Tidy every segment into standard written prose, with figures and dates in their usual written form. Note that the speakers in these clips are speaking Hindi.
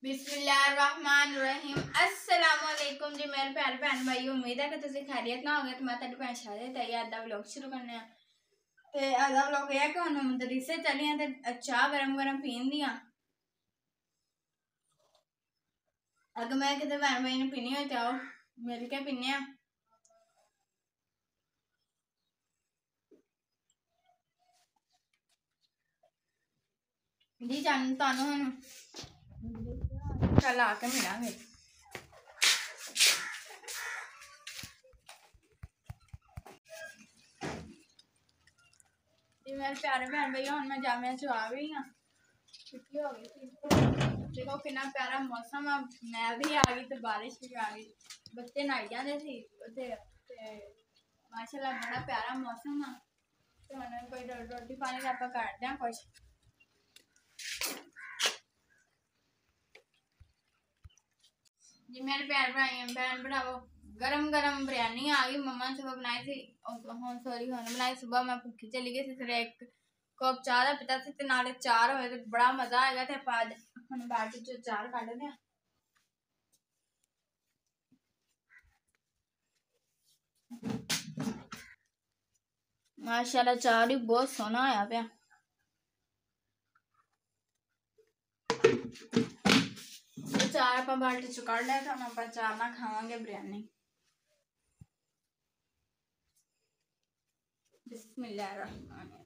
बिस्मिल्लाहिर्रहमानिर्रहीम। अस्सलामुअलैकुम जी मेरे प्यारे भैन भाई, उम्मीद है कि तुम खैरियत ना होगे। तो मैं तेरी भैन शादी ते अदा व्लॉग शुरू करने ते अदा व्लॉग है कि हम मदरसे चली हैं ते चाह गरम गरम पीन दियां। अगर मैं किते भैन भाई ने पीनी हो चाहो मिल के पीने जी। जान तानू हम कल आके मिलांगे। जी मेरे प्यारे भैन भाई, हम मैं जामिया चो आ गई हाँ, छुट्टी हो गई थी। देखो कितना प्यारा मौसम है, मैं भी आ गई तो बारिश भी आ गई, बच्चे नहाई जाते थे माशाल्लाह बड़ा प्यारा मौसम है। तो मैंने कोई रोटी पानी का आप काटते हैं कुछ। जी मेरे प्यार भाई बहन भरावो, गरम गरम बिरयानी आ गई। मम्मा ने सुबह बनाई थी, सॉरी बनाई सुबह, मैं भूखी चली गई थी। फिर एक कप चाह का पिता थे नाले चार होए, तो बड़ा मजा आएगा। थे आज हम बैठ जो चार काटते हैं। माशाल्लाह चार ही बहुत सोहना आया पे। चार आप बाल्टी चु कड़ लिया था, हम चार ना खावांगे बिरयानी। बिस्मिल्लाहिर्रहमानिर्रहीम।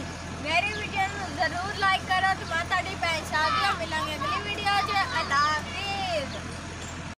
जरूर लाइक करो। तुम्हारी भैन शादी मिलेंगे अगली वीडियो। अल्लाह।